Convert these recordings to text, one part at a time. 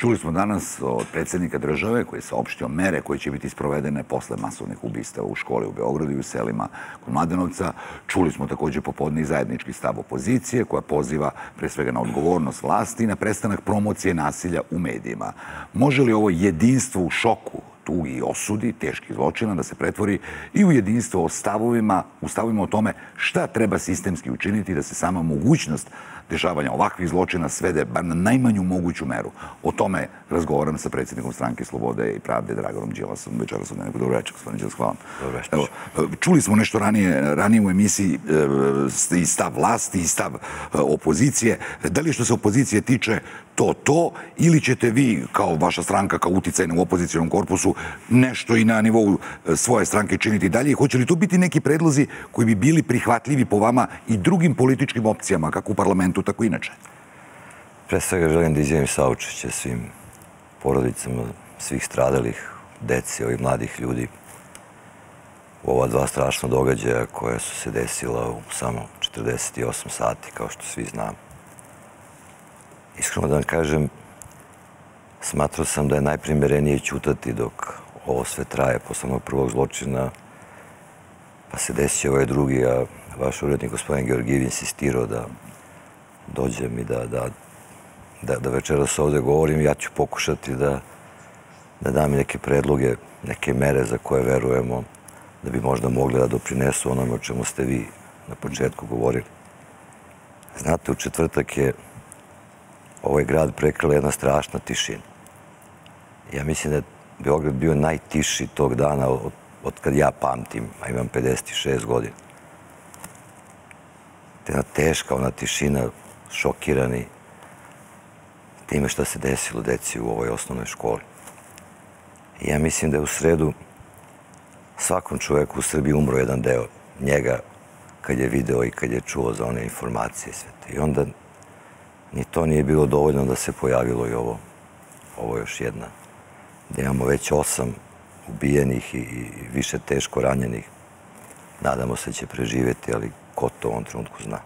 Čuli smo danas od predsjednika države koji je saopštio mere koje će biti sprovedene posle masovnih ubistava u školi u Beogradu i u selima kod Mladenovca. Čuli smo također popodne i zajednički stav opozicije koja poziva pre svega na odgovornost vlasti i na prestanak promocije nasilja u medijima. Može li ovo jedinstvo u šoku, tugi i osudi teških zločina da se pretvori i u jedinstvo u stavovima o tome šta treba sistemski učiniti da se sama mogućnost dešavanja ovakvih zločina svede bar na najmanju moguću meru? O tome razgovaram sa predsjednikom Stranke slobode i pravde Draganom Đilasom. Večeras od mene. Dobro večer, gospodin Đilas, hvala. Evo, čuli smo nešto ranije u emisiji i stav vlasti i stav opozicije. Da li što se opozicije tiče to ili ćete vi kao vaša stranka, kao uticajna u opozicijalnom korpusu nešto i na nivou svoje stranke činiti dalje i hoće li to biti neki predlozi koji bi bili prihvatljivi po vama i drugim političkim opcijama, kako u parlamentu, tako i inače? Pre svega želim da izjavim saučešće svim porodicama svih stradalih, deci, ovih mladih ljudi u ova dva strašna događaja koja su se desila u samo 48 sati, kao što svi znamo. Iskreno da vam kažem, smatrao sam da je najprimerenije ćutati dok ovo sve traje posle onog prvog zločina, pa se desi ovaj drugi, a vaš urednik gospodin Georgijev insistirao da dođem i da večeras ovde govorim. Ja ću pokušati da dam neke predloge, neke mere za koje verujemo da bi možda mogli da doprinesu onome o čemu ste vi na početku govorili. Znate, u četvrtak je ovaj grad prekrila jedna strašna tišina. Ja mislim da je Beograd bio najtiši tog dana od kad ja pamtim, a imam 56 godina. Jedna teška, ona tišina, šokirani time što se desilo deci u ovoj osnovnoj školi. I ja mislim da je u sredu svakom čoveku u Srbiji umro jedan deo njega kad je video i kad je čuo za one informacije i sve to. I onda ni to nije bilo dovoljno da se pojavilo i ovo još jedna. Da imamo već 8 ubijenih i više teško ranjenih. Nadamo se da će preživjeti, ali ko to u ovom trenutku zna.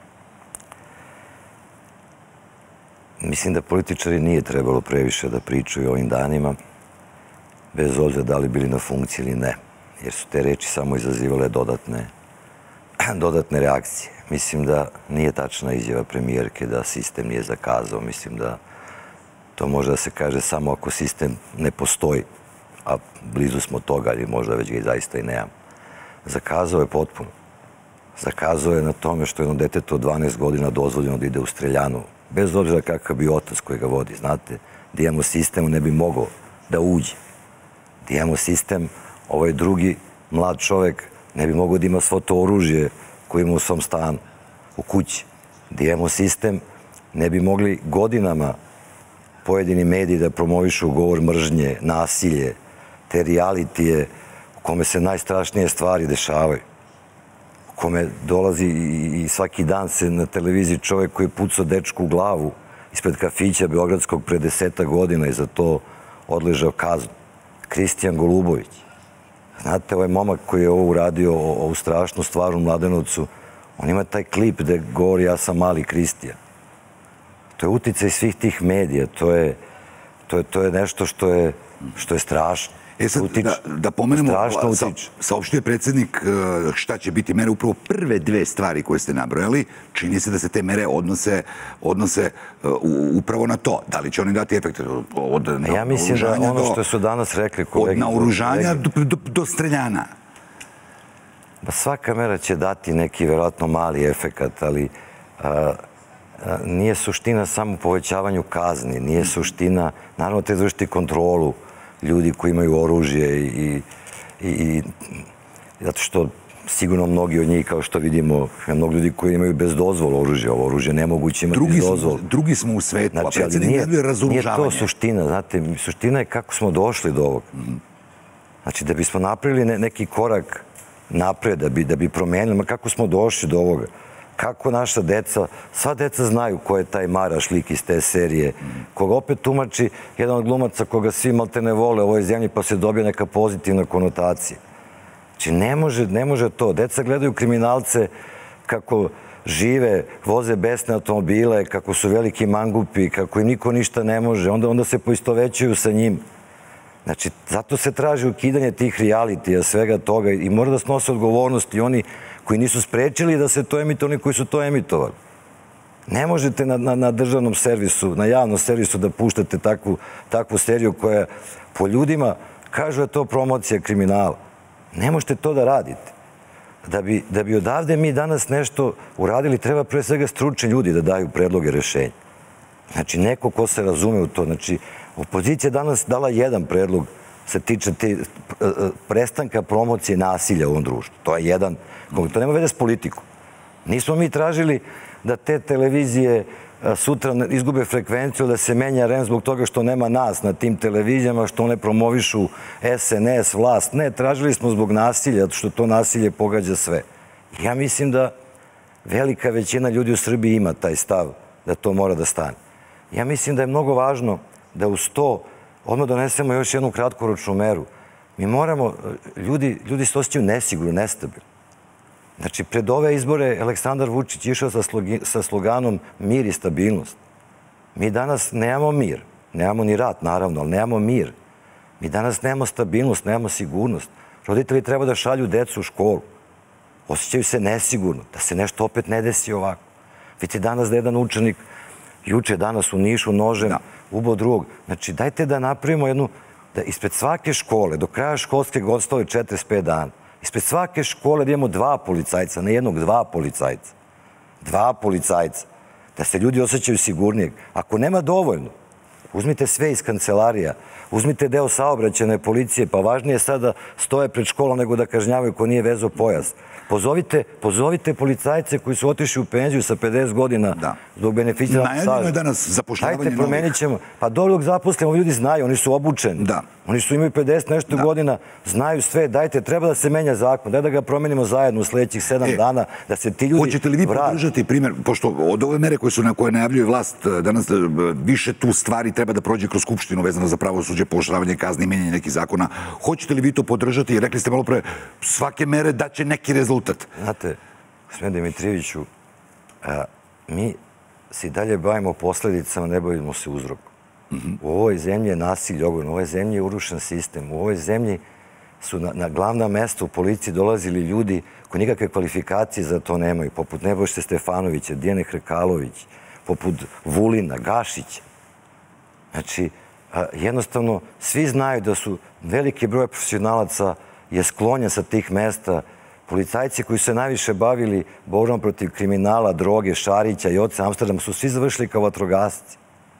Mislim da političari nije trebalo previše da pričaju ovim danima, bez obzira da li bili na funkciji ili ne, jer su te reči samo izazivale dodatne reakcije. Mislim da nije tačna izjava premijerke da sistem nije zakazao. Mislim da to može da se kaže samo ako sistem ne postoji, a blizu smo toga, ali možda već ga i zaista i nemamo. Zakazao je potpuno. Zakazao je na tome što jedno deteto od 12 godina dozvoljeno da ide u streljanu, bez obzira kakav bi otac koji ga vodi. Znate, da imamo sistem, ne bi mogao da uđe. Da imamo sistem, ovaj drugi mlad čovek ne bi mogao da ima svo to oružje koje ima u svom stanu, u kući. Da imamo sistem, ne bi mogli godinama pojedini mediji da promovišu govor mržnje, nasilje, te realitije u kome se najstrašnije stvari dešavaju, u kome dolazi i svaki dan se na televiziji čovek koji je pucao dečku u glavu ispred kafića beogradskog pre 10 godina i za to odležao kaznu. Kristijan Golubović. Znate, ovaj momak koji je ovo uradio, ovu strašnu stvar u Mladenovcu, on ima taj klip gde govori ja sam mali Kristijan. To je uticaj svih tih medija, to je nešto što je strašno. Sad, da pomenemo, saopštio je predsjednik šta će biti mere. Upravo prve dve stvari koje ste nabrojali, čini se da se te mere odnose upravo na to. Da li će oni dati efekt od naoružanja ja mislim da ono što su danas rekli kolege... Od naoružanja do streljana. Svaka mera će dati neki verovatno mali efekt, ali nije suština samo povećavanju kazni, nije suština, naravno te izvršiti kontrolu ljudi koji imaju oružje i zato što sigurno mnogi od njih, kao što vidimo, mnogi ljudi koji imaju bez dozvola oružje, ovo oružje nemoguće imati bez dozvola. Drugi smo u svetu, a predsjednik najbolje razoružavanje. Nije to suština, znate, suština je kako smo došli do ovoga. Znači, da bismo napravili neki korak napred, da bi promenili, kako smo došli do ovoga. Kako naša deca, sva deca znaju ko je taj Maraš lik iz te serije, koga opet tumači jedan od glumaca koga svi malte ne vole u ovoj zemlji pa se dobije neka pozitivna konotacija. Znači ne može to. Deca gledaju kriminalce kako žive, voze besne automobile, kako su veliki mangupi, kako im niko ništa ne može, onda se poistovećuju sa njim. Znači, zato se traži ukidanje tih realitija, svega toga i mora da snose odgovornost i oni koji nisu sprečili da se to emituje, oni koji su to emitovali. Ne možete na državnom servisu, na javnom servisu da puštate takvu seriju koja po ljudima kažu da je to promocija kriminala. Ne možete to da radite. Da bi odavde mi danas nešto uradili, treba pre svega stručni ljudi da daju predloge rešenja. Znači, neko ko se razume u to. Znači, opozicija danas dala jedan predlog se tiče prestanka promocije nasilja u ovom društvu. To je jedan, to nema veze s politikom. Nismo mi tražili da te televizije sutra izgube frekvenciju, da se menja REM zbog toga što nema nas na tim televizijama, što one promovišu SNS, vlast. Ne, tražili smo zbog nasilja, što to nasilje pogađa sve. Ja mislim da velika većina ljudi u Srbiji ima taj stav da to mora da stane. Ja mislim da je mnogo važno da uz to odmah donesemo još jednu kratkoročnu meru. Mi moramo, ljudi se osjećaju nesigurno, nestabilno. Znači, pred ove izbore Aleksandar Vučić išao sa sloganom mir i stabilnost. Mi danas nemamo mir. Nemamo ni rat, naravno, ali nemamo mir. Mi danas nemamo stabilnost, nemamo sigurnost. Roditelji treba da šalju decu u školu. Osjećaju se nesigurno, da se nešto opet ne desi ovako. Vidite danas da jedan učenik juče danas u Nišu nožem ubao drugog. Znači, dajte da napravimo jednu, da ispred svake škole, do kraja školske godine 45 dana, ispred svake škole da imamo 2 policajca, ne jednog, 2 policajca. 2 policajca. Da se ljudi osjećaju sigurnijeg. Ako nema dovoljno, uzmite sve iz kancelarija, uzmite deo saobraćajne policije, pa važnije je sad da stoje pred školom nego da kažnjavaju ko nije vezao pojas. Pozovite policajce koji su otišli u penziju sa 50 godina zbog beneficijnog staža. Najavljeno je danas zapošljavanje novih. Hajde, promenit ćemo. Pa dobro dok zaposlimo, ljudi znaju, oni su obučeni. Oni su imaju 50 nešto godina, znaju sve, dajte, treba da se menja zakon, daj da ga promenimo zajedno u sledećih 7 dana, da se ti ljudi vrati. Hoćete li vi podržati primjer, pošto od ove mere koje najavljuje vlast danas, više tu stvari treba da prođe kroz Skupštinu vezano za pravosuđe, pooštravanje kazni, menjanje nekih zakona. Hoćete li vi to podržati? Rekli ste malo pre, svake mere daće neki rezultat. Znate, gospodine Dimitrijeviću, mi se i dalje bavimo posledicama, ne bavimo se uzrokom. U ovoj zemlji je nasilje ogromno, u ovoj zemlji je urušen sistem, u ovoj zemlji su na glavna mesta u policiji dolazili ljudi koji nikakve kvalifikacije za to nemaju, poput Nebojše Stefanovića, Dijane Hrkalović, poput Vulina, Gašića. Znači, jednostavno, svi znaju da su veliki broj profesionalaca je sklonjen sa tih mesta. Policajci koji su se najviše bavili borbom protiv kriminala, droge, Šarića i oca Amsterdama su svi završili kao vatrogasci.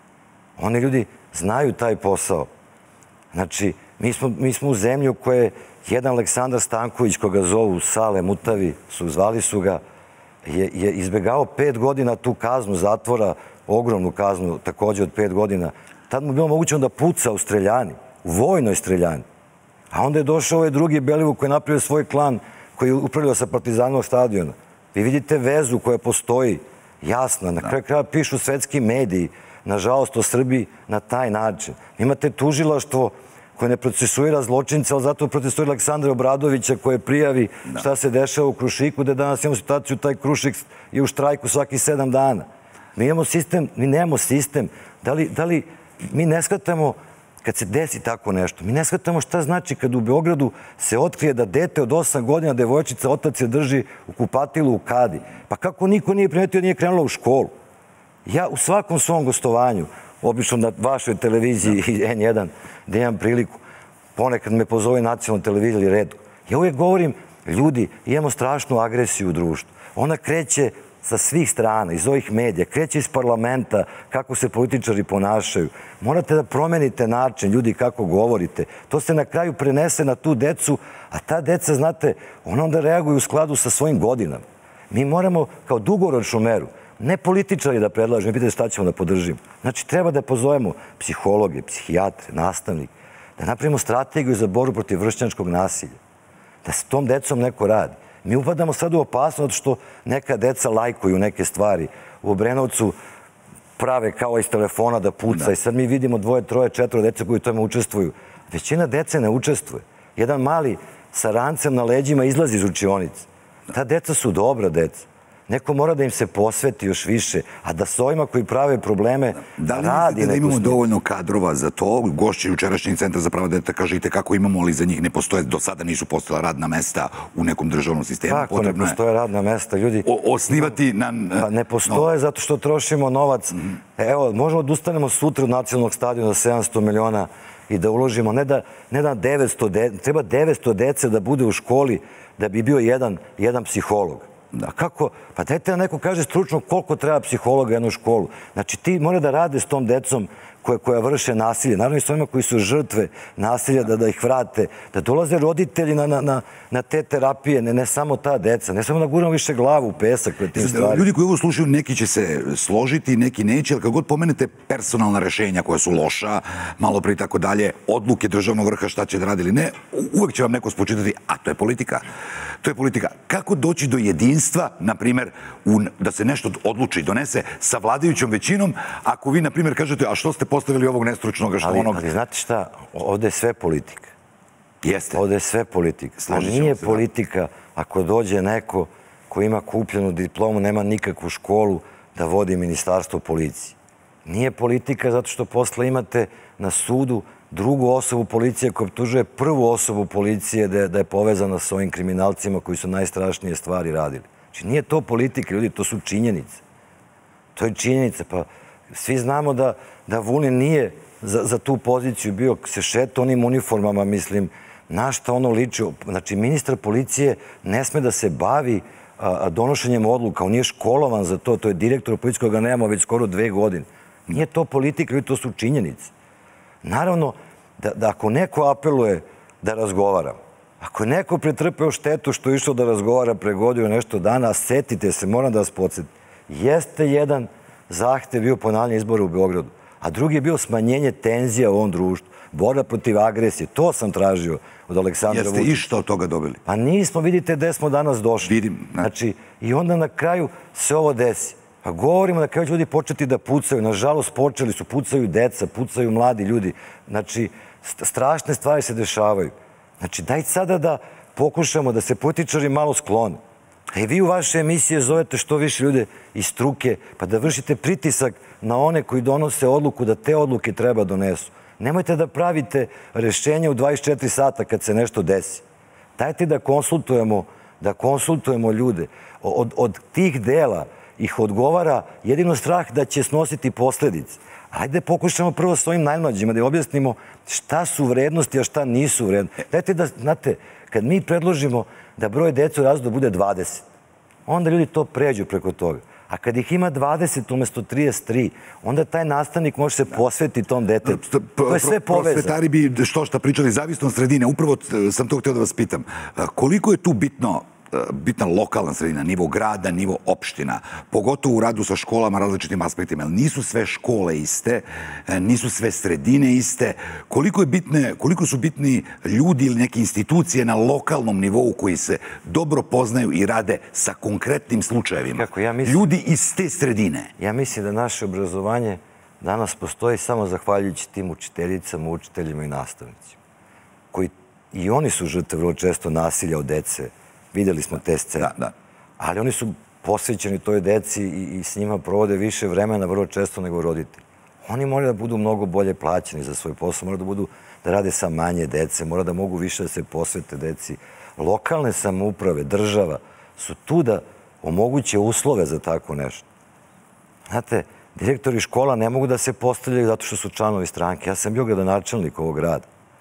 Oni ljudi znaju taj posao. Znači, mi smo u zemlji u kojoj je jedan Aleksandar Stanković, koga zovu Sale Mutavi, zvali su ga, je izbegao 5 godina tu kaznu zatvora, ogromnu kaznu, takođe od 5 godina. Tad mu je bilo moguće da puca u streljani, u vojnoj streljani. A onda je došao ovaj drugi Belivuk koji je napravio svoj klan, koji je upravljao sa Partizanovog stadiona. Vi vidite vezu koja postoji, jasna, na kraju kraja pišu svetski mediji, nažalost o Srbiji na taj način. Imate tužilaštvo koje ne procesuira zločince, ali zato procesuira Aleksandra Obradovića koje prijavi šta se dešava u Krušiku, da danas imamo situaciju, taj Krušik je u štrajku svaki 7 dana. Mi imamo sistem, mi nemamo sistem. Da li mi ne shvatamo kad se desi tako nešto, mi ne shvatamo šta znači kad u Beogradu se otkrije da dete od 8 godina, devojčica, otac je drži u kupatilu u kadi. Pa kako niko nije primetio, nije krenula u školu? Ja u svakom svom gostovanju, obično na vašoj televiziji N1, da imam priliku, ponekad me pozove nacionalna televizija ili redko, ja uvijek govorim, ljudi, imamo strašnu agresiju u društvu. Ona kreće sa svih strana, iz ovih medija, kreće iz parlamenta, kako se političari ponašaju. Morate da promenite način, ljudi, kako govorite. To se na kraju prenese na tu decu, a ta deca, znate, ona onda reaguju u skladu sa svojim godinama. Mi moramo kao dugoročnu meru, ne političari da predlažemo, pitaju šta ćemo da podržimo. Znači, treba da pozovemo psihologe, psihijatre, nastavnike, da napravimo strategiju za borbu protiv vršnjačkog nasilja, da s tom decom neko radi. Mi upadamo sad u opasnost što neka deca lajkuju neke stvari. U Obrenovcu prave kao iz telefona da puca i sad mi vidimo 2, 3, 4 dece koji u tome učestvuju. Većina dece ne učestvuje. Jedan mali sa rancem na leđima izlazi iz učionice. Ta deca su dobra deca. Neko mora da im se posveti još više, a da s ovima koji prave probleme da li radi mislite da neko imamo s njim? dovoljno kadrova za to? Gošće jučerašnjeg centra za prava deteta kažete kako imamo, ali za njih ne postoje, do sada nisu postojala radna mesta u nekom državnom sistemu. Kako ne postoje radna mesta, ljudi? Osnivati na... Pa ne postoje zato što trošimo novac. Evo, možemo da ustanemo sutra od nacionalnog stadiona za 700 miliona i da uložimo, ne da 900, treba 900 dece da bude u školi da bi bio jedan psiholog. Da. Kako? Pa dajte da neko kaže stručno koliko treba psihologa jednu školu. Znači ti mora da rade s tom decom koja vrše nasilje. Naravno i s ovima koji su žrtve nasilja da ih vrate. Da dolaze roditelji na te terapije, ne samo ta deca. Ne samo da guramo više glavu u pesak pred tim stvarima. Ljudi koji ovo slušaju, neki će se složiti, neki neće, ali kako god pomenete personalna rešenja koja su loša, malo pre i tako dalje, odluke državnog vrha šta će da radi ili ne, uvek će vam neko spočitati, a to je politika. To je politika. Kako doći do jedinstva, na primjer, da se nešto odluči i donese sa vladajućom većinom, ako vi, na primjer, kažete, a što ste postavili ovog nestručnog, što onog... Ali znate šta, ovde je sve politika. Jeste. Ovde je sve politika. A nije politika ako dođe neko ko ima kupljenu diplomu, nema nikakvu školu da vodi ministarstvo policije. Nije politika zato što posle imate na sudu drugu osobu policije koja optužuje prvu osobu policije da je povezana s ovim kriminalcima koji su najstrašnije stvari radili. Znači nije to politika, ljudi, to su činjenice. To je činjenica. Pa svi znamo da Vulin nije za tu poziciju bio, se šeta onim uniformama, mislim, na šta ono liči. Znači, ministar policije ne sme da se bavi donošenjem odluka. On nije školovan za to. To je direktor policije koga nemamo već skoro 2 godine. Nije to politika, ljudi, to su činjenice. Naravno, da ako neko apeluje da razgovara, ako je neko pretrpeo štetu što je išao da razgovara pre godinu nešto dana, setite se, moram da vas podsjetim, jeste jedan zahtev bio ponavljanje izbora u Beogradu, a drugi je bio smanjenje tenzija u ovom društvu, borba protiv agresije. To sam tražio od Aleksandra Vučića. Jeste išta od toga dobili? Pa nismo, vidite gde smo danas došli. Vidim. Znači, i onda na kraju se ovo desi. Pa govorimo da kraju ljudi početi da pucaju. Nažalost, počeli su, pucaju deca, pucaju mladi ljudi. Znači, strašne stvari se dešavaju. Znači, dajte sada da pokušamo da se političari malo sklone. Vi u vaše emisije zovete što više ljude iz struke, pa da vršite pritisak na one koji donose odluku da te odluke treba donesu. Nemojte da pravite rešenje u 24 sata kad se nešto desi. Dajte da konsultujemo ljude. Od tih dela ih odgovara jedino strah da će snositi posledice. Ajde pokušamo prvo s ovim najmlađima da objasnimo šta su vrednosti, a šta nisu vrednosti. Dajte da, znate, kad mi predložimo da broj dece u razredu bude 20, onda ljudi to pređu preko toga. A kad ih ima 20 umesto 33, onda taj nastavnik može se posvetiti tom detetu. To je sve povezano. Prosvetari bi što šta pričali, zavisno od sredine. Upravo sam to htio da vas pitam. Koliko je tu bitna lokalna sredina, nivo grada, nivo opština, pogotovo u radu sa školama, različitim aspektima. Nisu sve škole iste, nisu sve sredine iste. Koliko su bitni ljudi ili neke institucije na lokalnom nivou koji se dobro poznaju i rade sa konkretnim slučajevima? Ljudi iz te sredine. Ja mislim da naše obrazovanje danas postoji samo zahvaljujući tim učiteljicama, učiteljima i nastavnicima. Koji i oni su žrtve vrlo često nasilja od dece. Videli smo te scene. Ali oni su posvećeni toj deci i s njima provode više vremena vrlo često nego roditelji. Oni moraju da budu mnogo bolje plaćeni za svoj posao, moraju da rade sa manje dece, moraju da mogu više da se posvete deci. Lokalne samouprave, država su tu da omoguće uslove za tako nešto. Znate, direktori škola ne mogu da se postavljaju zato što su članovi stranke. Ja sam bio gradonačelnik ovog grada.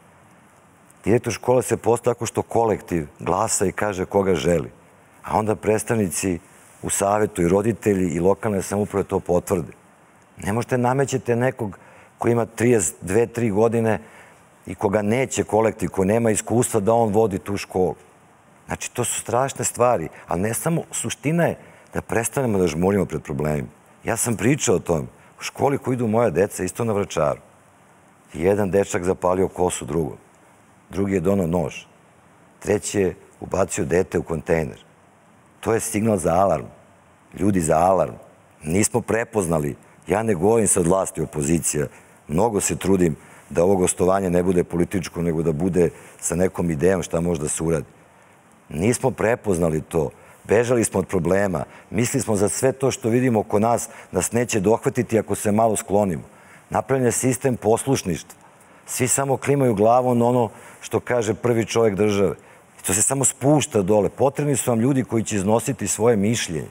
Direktor škola se postaje tako što kolektiv glasa i kaže koga želi. A onda predstavnici u savetu i roditelji i lokalne samouprave to potvrde. Ne možete namećete nekog koji ima 32-3 godine i koga neće kolektiv, ko nema iskustva da on vodi tu školu. Znači, to su strašne stvari. Ali ne samo, suština je da prestanemo da žmurimo pred problemima. Ja sam pričao o tom. U školi koju idu moja deca, isto na Vračaru. Jedan dečak zapalio kosu drugom. Drugi je donao nož. Treći je ubacio dete u kontejner. To je signal za alarm. Ljudi, za alarm. Nismo prepoznali. Ja ne govorim sad vlasti opozicija. Mnogo se trudim da ovo gostovanje ne bude političko, nego da bude sa nekom idejom šta može da se uradi. Nismo prepoznali to. bežali smo od problema, mislili smo za sve to što vidimo oko nas neće dohvatiti ako se malo sklonimo. Napravljen je sistem poslušništva. Svi samo klimaju glavom na ono što kaže prvi čovjek države. To se samo spušta dole. Potrebni su vam ljudi koji će iznositi svoje mišljenje.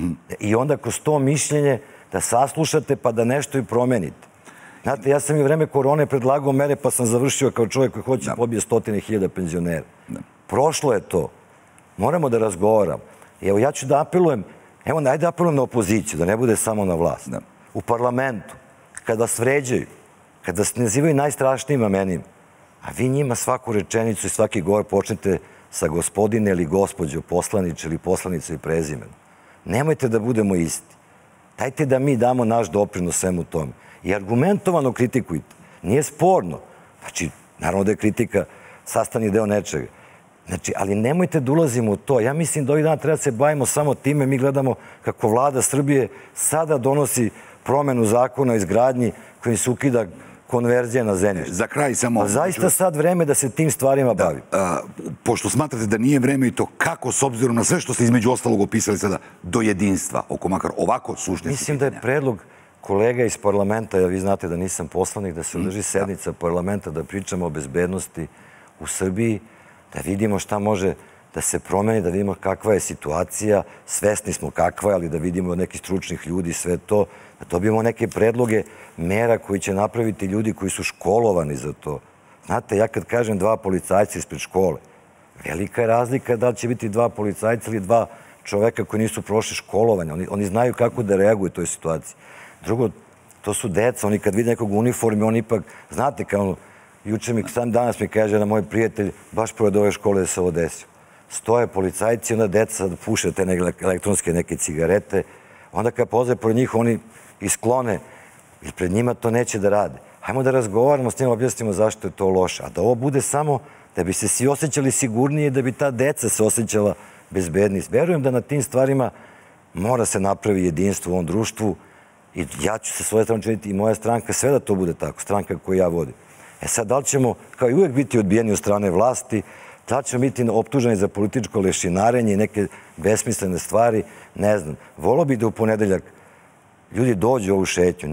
I onda kroz to mišljenje da saslušate pa da nešto i promenite. Znate, ja sam i u vreme korone predlagao mere pa sam završio kao čovjek koji hoće pobije 100.000 penzionera. Prošlo je to. Moramo da razgovaramo. Evo, ja ću da apelujem, evo, ajde apelujem na opoziciju, da ne bude samo na vlast. U parlamentu, kada vas vređaju, kada vas nazivaju najstrašnijim amenima, a vi njima svaku rečenicu i svaki govor počnete sa gospodine ili gospođo, poslaniče ili poslanice i prezimenu. Nemojte da budemo isti. Dajte da mi damo naš doprinos svemu tome. I argumentovano kritikujte. Nije sporno. Znači, naravno da je kritika sastavni deo nečega. Znači, ali nemojte da ulazimo u to. Ja mislim da ovih dana treba da se bavimo samo time. Mi gledamo kako vlada Srbije sada donosi promenu zakona o izgradnji kojim se ukida konverzija na zemljište. Za kraj samo... Zaista sad vreme da se tim stvarima bavi. Pošto smatrate da nije vreme i to kako, s obzirom na sve što ste između ostalog opisali sada, do jedinstva, oko makar ovako suštine pitanja? Mislim da je predlog kolega iz parlamenta, vi znate da nisam poslanik, da se održi sednica parlamenta, da pričamo o bezbednosti u Srbiji, da vidimo šta može da se promeni, da vidimo kakva je situacija, svesni smo kakva je, ali da vidimo od nekih stručnih ljudi sve to, da dobijemo neke predloge mera koji će napraviti ljudi koji su školovani za to. Znate, ja kad kažem 2 policajca ispred škole, velika je razlika da li će biti 2 policajca ili 2 čoveka koji nisu prošli školovanje. Oni znaju kako da reaguju u toj situaciji. Drugo, to su deca, oni kad vide nekog u uniformi, oni ipak, znate, kao juče mi, sam danas mi kaže da moj prijatelj, baš pored ove škole da se ovo desio. Stoje policajci, onda deca puše te elektronske neke cigarete, onda kad pozve pored njih, oni isklone, jer pred njima to neće da rade. Hajmo da razgovaramo s njima, objasnimo zašto je to loše. A da ovo bude samo da bi se svi osjećali sigurnije, da bi ta deca se osjećala bezbednije. Verujem da na tim stvarima mora se napravi jedinstvo u ovom društvu i ja ću se svoje strane činiti i moja stranka, sve da to bude tako, stranka koju ja vodim. E sad, da li ćemo kao i uvek biti odbijeni od strane vlasti, da li ćemo biti optuženi za političko lešinarenje i neke besmislene stvari, ne znam. Volio bih da u ponedeljak ljudi dođu u ovu šetnju.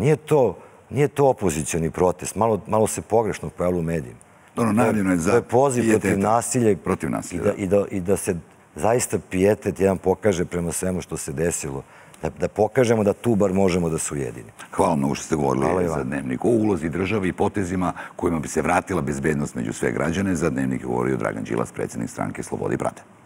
Nije to opozicioni protest, malo se pogrešno pojavilo u medijima. To je poziv protiv nasilja i da se zaista pijetet jedan pokaže prema svemu što se desilo. Da pokažemo da tu bar možemo da se ujedinimo. Hvala mnogo što ste govorili za Dnevnik o ulozi države i potezima kojima bi se vratila bezbednost među sve građane. Za Dnevnik je govorio Dragan Đilas, predsjednik stranke Slobode i pravde.